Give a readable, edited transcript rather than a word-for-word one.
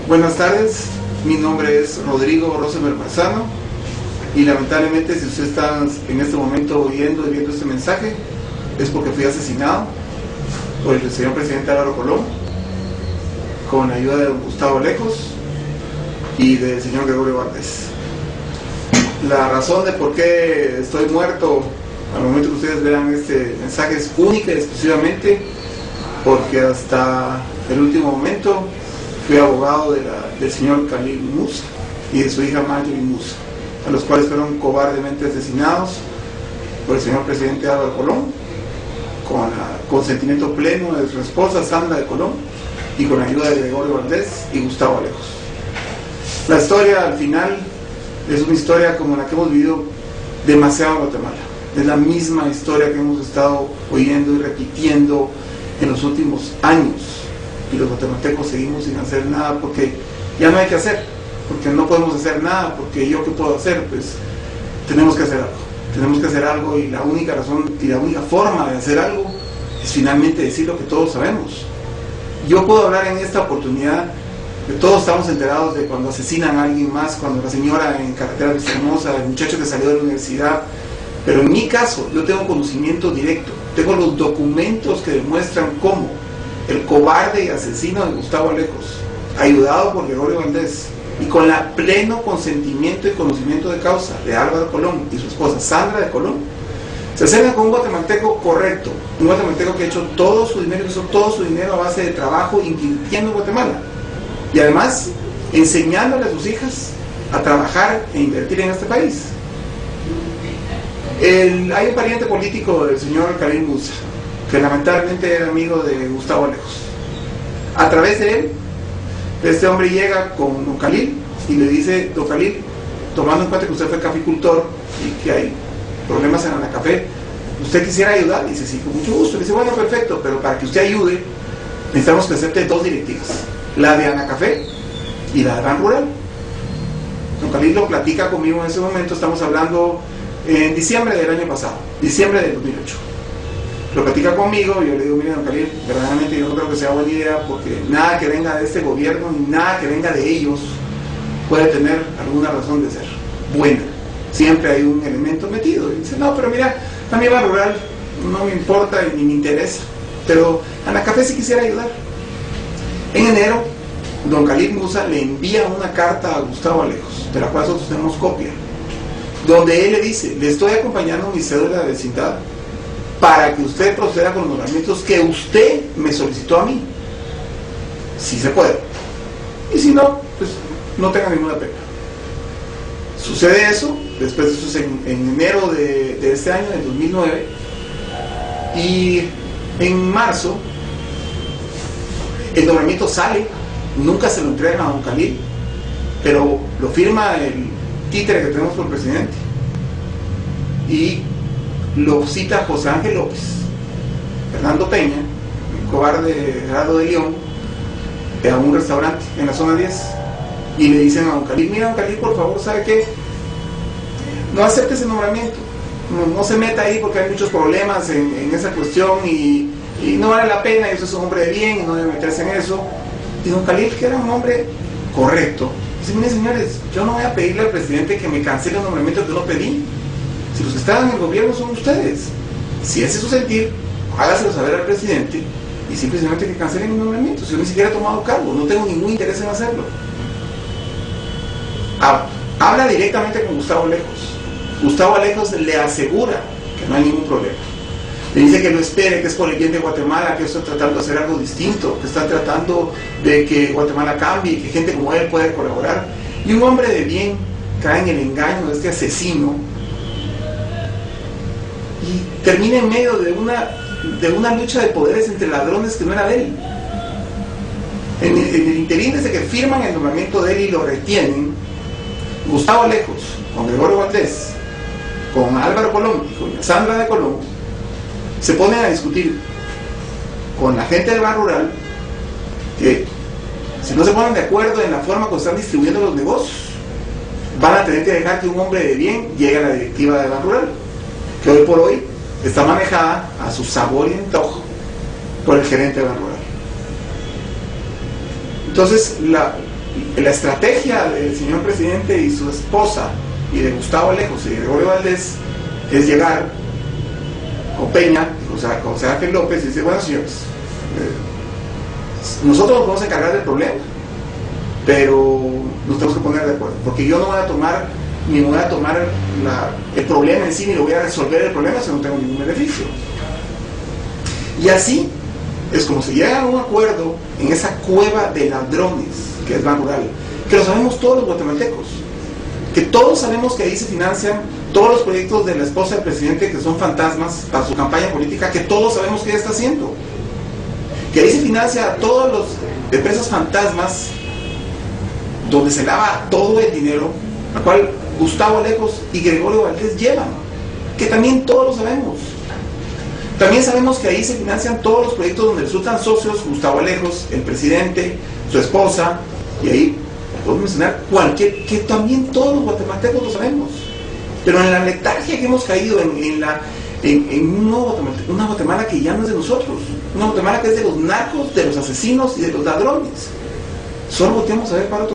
Buenas tardes, mi nombre es Rodrigo Rosenberg Marzano y lamentablemente si usted está en este momento oyendo y viendo este mensaje es porque fui asesinado por el señor presidente Álvaro Colón con ayuda de don Gustavo Lejos y del señor Gregorio Valdés. La razón de por qué estoy muerto al momento que ustedes vean este mensaje es única y exclusivamente porque hasta el último momento fui abogado del señor Khalil Musa y de su hija Marjorie Musa, a los cuales fueron cobardemente asesinados por el señor presidente Álvaro Colón, con el consentimiento pleno de su esposa Sandra de Colón y con la ayuda de Gregorio Valdés y Gustavo Alejos. La historia al final es una historia como la que hemos vivido demasiado en Guatemala. Es la misma historia que hemos estado oyendo y repitiendo en los últimos años, y los guatemaltecos seguimos sin hacer nada porque ya no hay que hacer, porque no podemos hacer nada, porque yo qué puedo hacer, pues tenemos que hacer algo y la única razón y la única forma de hacer algo es finalmente decir lo que todos sabemos. Yo puedo hablar en esta oportunidad que todos estamos enterados de cuando asesinan a alguien más, cuando la señora en Carretera Vistahermosa, el muchacho que salió de la universidad, pero en mi caso yo tengo conocimiento directo, tengo los documentos que demuestran cómo el cobarde y asesino de Gustavo Alejos, ayudado por Gregorio Valdés y con la pleno consentimiento y conocimiento de causa de Álvaro Colón y su esposa Sandra de Colón, se acerca con un guatemalteco correcto, un guatemalteco que ha hecho todo su dinero, hizo todo su dinero a base de trabajo invirtiendo en Guatemala y además enseñándole a sus hijas a trabajar e invertir en este país. Hay un pariente político del señor Khalil Musa que lamentablemente era amigo de Gustavo Alejos. A través de él, este hombre llega con don Khalil y le dice: don Khalil, tomando en cuenta que usted fue caficultor y que hay problemas en Anacafé, ¿usted quisiera ayudar? Y dice: sí, con mucho gusto. Le dice: bueno, perfecto, pero para que usted ayude necesitamos que acepte dos directivas, la de Anacafé y la de Ban Rural. Don Khalil lo platica conmigo en ese momento, estamos hablando en diciembre del año pasado, diciembre del 2008. Lo platica conmigo y yo le digo: mire, don Khalil, verdaderamente yo no creo que sea buena idea, porque nada que venga de este gobierno ni nada que venga de ellos puede tener alguna razón de ser buena, siempre hay un elemento metido. Y dice: no, pero mira, a mí Ban Rural no me importa ni me interesa, pero Anacafé sí quisiera ayudar. En enero, don Khalil Musa le envía una carta a Gustavo Alejos, de la cual nosotros tenemos copia, donde él le dice: le estoy acompañando mi cédula de vecindad para que usted proceda con los nombramientos que usted me solicitó a mí, si se puede, y si no, pues no tenga ninguna pena. Sucede eso, después de eso es en enero de este año, del 2009, y en marzo el nombramiento sale, nunca se lo entregan a don Khalil, pero lo firma el títere que tenemos por presidente y lo cita José Ángel López, Fernando Peña, el cobarde Gerardo de León, a un restaurante en la zona 10, y le dicen a don Khalil: mira, don Khalil, por favor, ¿sabe qué? No acepte ese nombramiento, no se meta ahí porque hay muchos problemas en esa cuestión y no vale la pena, y usted es un hombre de bien y no debe meterse en eso. Y don Khalil, que era un hombre correcto, dice: mire, señores, yo no voy a pedirle al presidente que me cancele el nombramiento que yo no pedí. Si los que están en el gobierno son ustedes, si ese es su sentir, hágaselo saber al presidente y simplemente que cancelen mi nombramiento. Si yo ni siquiera he tomado cargo, no tengo ningún interés en hacerlo. Habla directamente con Gustavo Alejos. Gustavo Alejos le asegura que no hay ningún problema. Le dice que no espere, que es por el bien de Guatemala, que están tratando de hacer algo distinto, que están tratando de que Guatemala cambie, que gente como él puede colaborar. Y un hombre de bien cae en el engaño de este asesino y termina en medio de una lucha de poderes entre ladrones que no era de él. En el interín, desde que firman el nombramiento de él y lo retienen, Gustavo Alejos, con Gregorio Valdés, con Álvaro Colón y con Sandra de Colón, se ponen a discutir con la gente del Ban Rural que si no se ponen de acuerdo en la forma como están distribuyendo los negocios, van a tener que dejar que un hombre de bien llegue a la directiva de Ban Rural, que hoy por hoy está manejada a su sabor y antojo por el gerente de Ban Rural. Entonces, la estrategia del señor presidente y su esposa, y de Gustavo Alejos y de Gregorio Valdés, es llegar con Peña, o sea, con José Ángel López, y dice, bueno, señores, nosotros nos vamos a encargar del problema, pero nos tenemos que poner de acuerdo, porque yo no voy a tomar el problema en sí, ni lo voy a resolver el problema si no tengo ningún beneficio. Y así es como se llega a un acuerdo en esa cueva de ladrones que es Ban Rural, que lo sabemos todos los guatemaltecos, que todos sabemos que ahí se financian todos los proyectos de la esposa del presidente, que son fantasmas para su campaña política, que todos sabemos que ella está haciendo, que ahí se financia a todas las empresas fantasmas donde se lava todo el dinero, al cual Gustavo Alejos y Gregorio Valdés llevan, que también todos lo sabemos. También sabemos que ahí se financian todos los proyectos donde resultan socios Gustavo Alejos, el presidente, su esposa, y ahí podemos mencionar cualquier, que también todos los guatemaltecos lo sabemos. Pero en la letargia que hemos caído, en una Guatemala que ya no es de nosotros, una Guatemala que es de los narcos, de los asesinos y de los ladrones. Solo volteamos a ver para otro